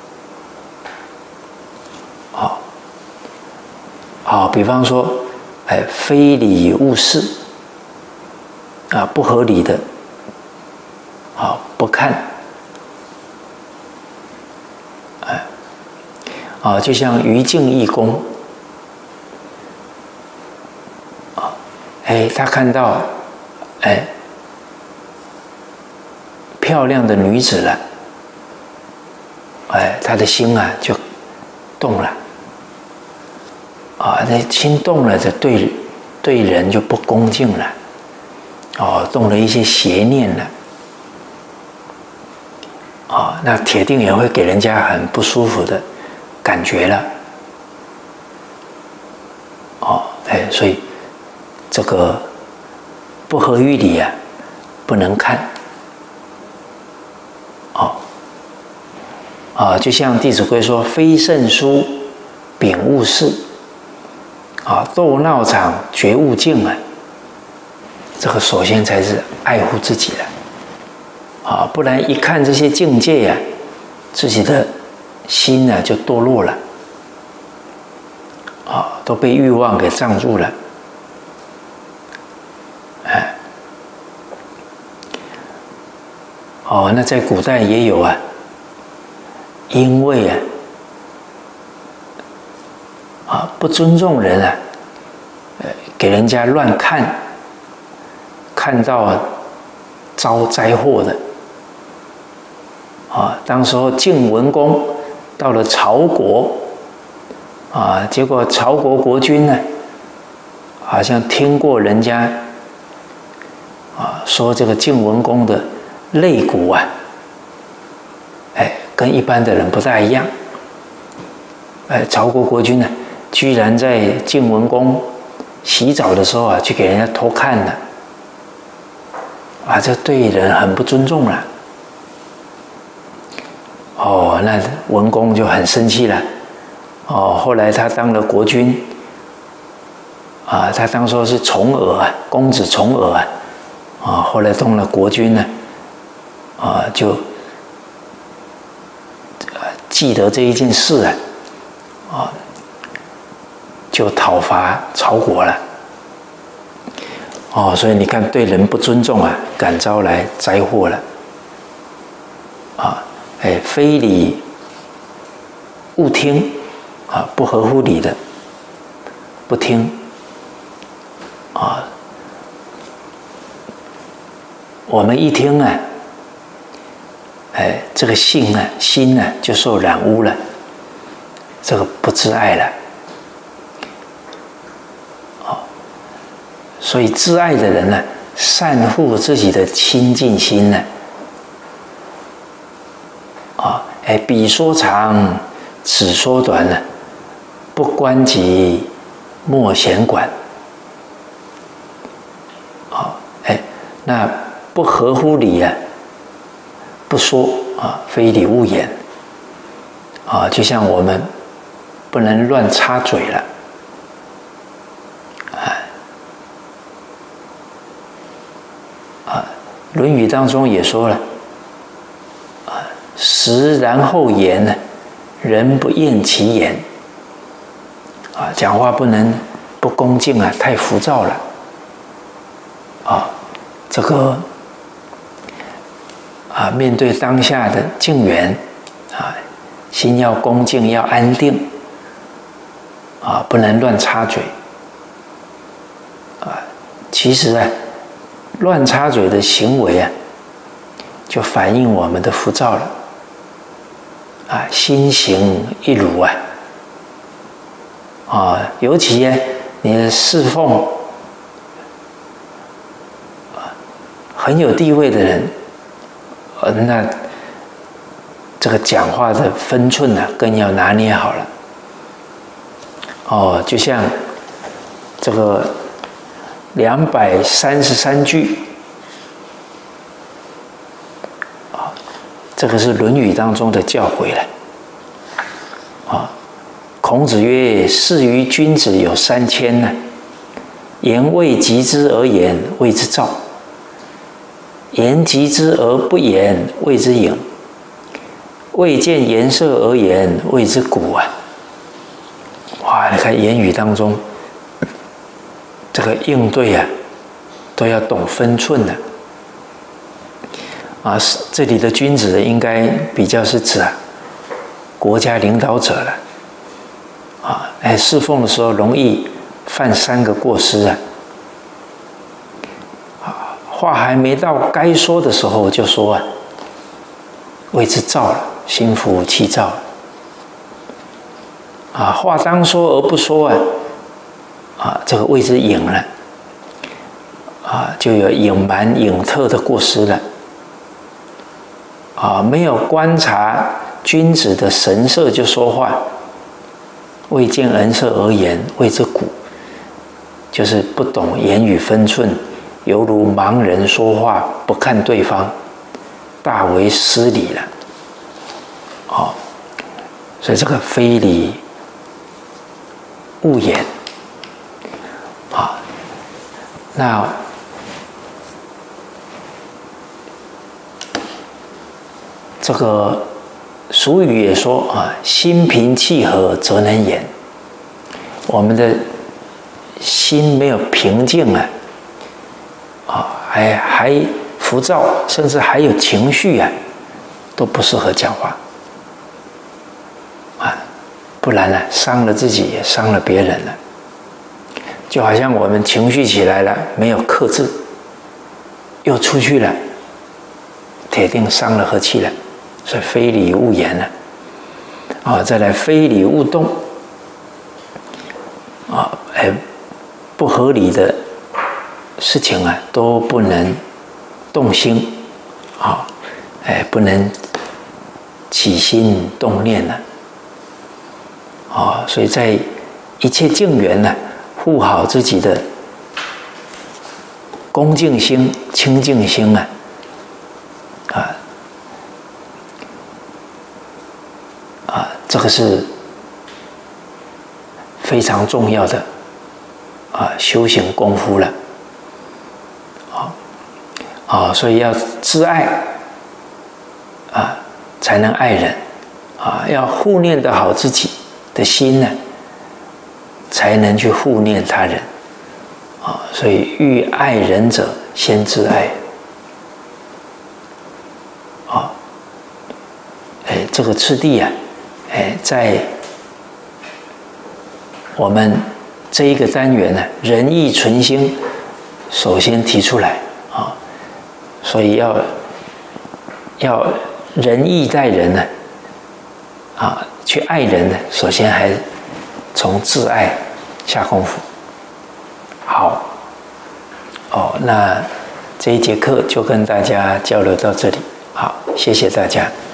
哦，好，比方说，哎，非礼勿视，啊，不合理的，啊，不看，哎，啊，就像于敬义公。哎，他看到，哎，漂亮的女子了，哎，他的心啊就动了，啊，那心动了，就对对人就不恭敬了，哦，动了一些邪念了，啊，那铁定也会给人家很不舒服的感觉了，哦，哎，所以。这个不合于理啊，不能看。哦，啊，就像《弟子规》说：“非圣书，秉勿视。”啊，斗闹场，绝勿近啊。这个首先才是爱护自己的，啊，不然一看这些境界呀、啊，自己的心呢、啊、就堕落了，啊，都被欲望给障住了。 哦，那在古代也有啊，因为啊，啊不尊重人啊，呃，给人家乱看，看到遭灾祸的。啊，当时候晋文公到了曹国，啊，结果曹国国君呢，好像听过人家啊说这个晋文公的肋骨啊，哎，跟一般的人不大一样。哎，曹国国君呢，居然在晋文公洗澡的时候啊，去给人家偷看了，啊，这对人很不尊重了。哦，那文公就很生气了。哦，后来他当了国君，啊，他当时是重耳啊，公子重耳啊，啊，后来当了国君呢，啊，就、呃、记得这一件事啊，啊，就讨伐曹国了。哦，所以你看，对人不尊重啊，感招来灾祸了。啊，哎，非礼勿听。啊，不合乎理的，不听，啊，我们一听啊，哎，这个性啊，心啊，就受染污了，这个不自爱了，啊，所以自爱的人呢、啊，善护自己的清净心呢、啊，啊，哎，彼说长，此说短呢。不关己，莫闲管。啊，哎，那不合乎理啊，不说啊，非礼勿言。啊，就像我们不能乱插嘴了。啊，啊，《论语》当中也说了，啊，时然后言呢，人不厌其言。啊，讲话不能不恭敬啊，太浮躁了。啊，这个啊，面对当下的境缘，啊，心要恭敬，要安定。啊，不能乱插嘴。啊，其实啊，乱插嘴的行为啊，就反映我们的浮躁了。啊，心行一如啊。啊，尤其呢，你的侍奉很有地位的人，呃，那这个讲话的分寸呢、啊，更要拿捏好了。哦，就像这个两百三十三句，啊，这个是《论语》当中的教诲了。啊。孔子曰：“士于君子有三千呢，言未及之而言，谓之躁；言及之而不言，谓之隐；未见颜色而言，谓之古啊。”哇，你看言语当中，这个应对啊，都要懂分寸的。啊，这里的君子应该比较是指啊，国家领导者了。啊，哎，侍奉的时候容易犯三个过失啊！啊，话还没到该说的时候就说啊，谓之躁了，心浮气躁。啊，话当说而不说啊，啊，这个谓之隐了。啊，就有隐瞒、隐特的过失了。啊，没有观察君子的神色就说话。未见颜色而言，谓之古，就是不懂言语分寸，犹如盲人说话，不看对方，大为失礼了。哦，所以这个非礼勿言。啊，那这个。俗语也说啊，心平气和则能言。我们的心没有平静啊，啊，还还浮躁，甚至还有情绪啊，都不适合讲话啊，不然呢，伤了自己也伤了别人了。就好像我们情绪起来了，没有克制，又出去了，铁定伤了和气了。所以非礼勿言了啊，再来非礼勿动啊，哎，不合理的事情啊，都不能动心啊，哎，不能起心动念了啊，所以在一切境缘呢，护好自己的恭敬心、清净心啊，啊啊，这个是非常重要的啊修行功夫了。啊啊，所以要自爱啊，才能爱人啊，要护念得好自己的心呢，才能去护念他人啊。所以欲爱人者，先自爱啊。哎，这个次第啊，哎，在我们这一个单元呢，仁义存心，首先提出来啊，所以要要仁义待人呢，啊，去爱人呢，首先还从自爱下功夫。好，哦，那这一节课就跟大家交流到这里，好，谢谢大家。